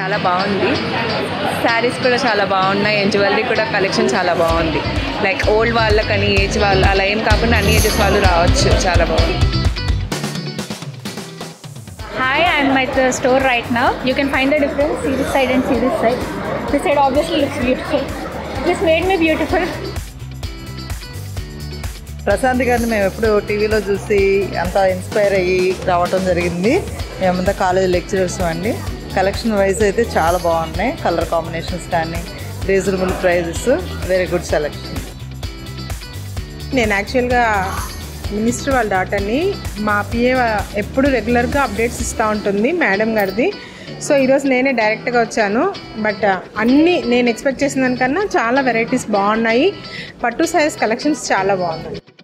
చాలా బాగుంది. శారీస్ కూడా చాలా బాగున్నాయి అండ్ జ్యువెలరీ కూడా కలెక్షన్ చాలా బాగుంది. లైక్ ఓల్డ్ వాళ్ళకని ఏజ్ వాళ్ళు అలా ఏం కాకుండా అన్ని ఏజెస్ వాళ్ళు రావచ్చు. చాలా బాగుంది. Hi, I'm at the store right now. You can find the difference, see this side and see this side. This side obviously looks beautiful. This made me beautiful. Prashanth గారిని మేము ఎప్పుడు టీవీలో చూసి అంతా ఇన్స్పైర్ అయ్యి రావటం జరిగింది. మేమంతా కాలేజ్ లెక్చరర్స్ అండి. కలెక్షన్ వైజ్ అయితే చాలా బాగున్నాయి. కలర్ కాంబినేషన్స్ కానీ reasonable prices, very good selection. నేను యాక్చువల్గా మినిస్టర్ వాళ్ళ డాటర్ని. మా పిఏ ఎప్పుడు రెగ్యులర్గా అప్డేట్స్ ఇస్తూ ఉంటుంది మేడం గారిది. సో ఈరోజు నేనే డైరెక్ట్గా వచ్చాను. బట్ అన్నీ నేను ఎక్స్పెక్ట్ చేసిన దానికన్నా చాలా వెరైటీస్ బాగున్నాయి. పట్టు సైజ్ కలెక్షన్స్ చాలా బాగున్నాయి.